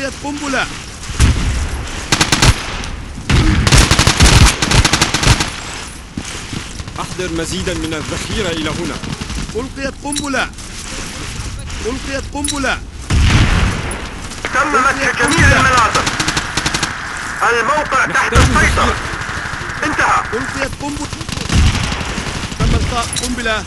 ألقيت قنبلة. أحضر مزيدا من الذخيرة إلى هنا. ألقيت قنبلة. ألقيت قنبلة. تم مسح جميع المناطق. الموقع تحت السيطرة. انتهى. ألقيت قنبلة. تم إلقاء قنبلة.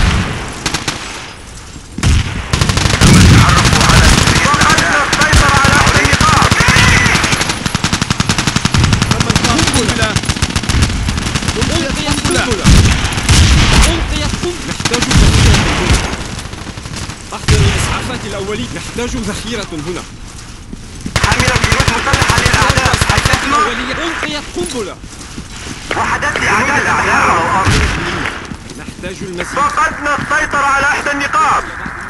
أحضر الإسعافات الأولية. نحتاج ذخيرة هنا. حاملة جنود مسلحة للأعداء. ألقيت قنبلة. وحدت لأعداء الأعداء. نحتاج المزيد. فقدنا السيطرة على إحدى النقاط.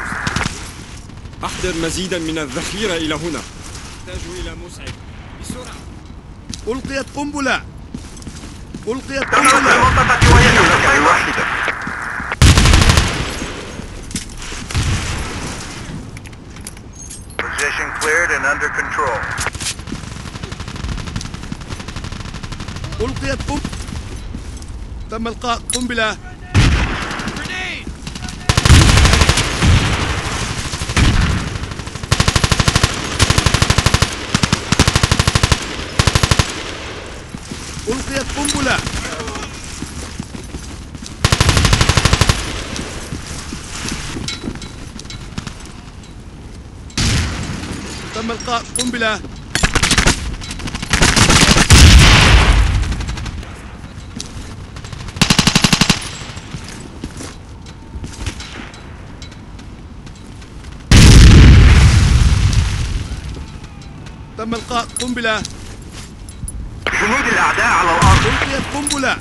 أحضر مزيدا من الذخيرة إلى هنا. نحتاج إلى مسعف بسرعة. ألقيت قنبلة. ألقيت تم مسح قنبلة. المنطقة وهي تحت السيطرة. Position cleared and under control. ألقيت قنبلة. تم إلقاء قنبلة. ألقيت قنبلة. تم إلقاء قنبلة. تم إلقاء قنبلة. جنود الأعداء على الأرض. ألقيت قنبلة.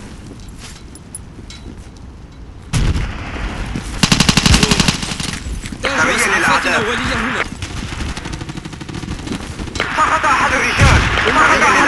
تميز الأعداء. الأولية هنا. سقط أحد الرجال.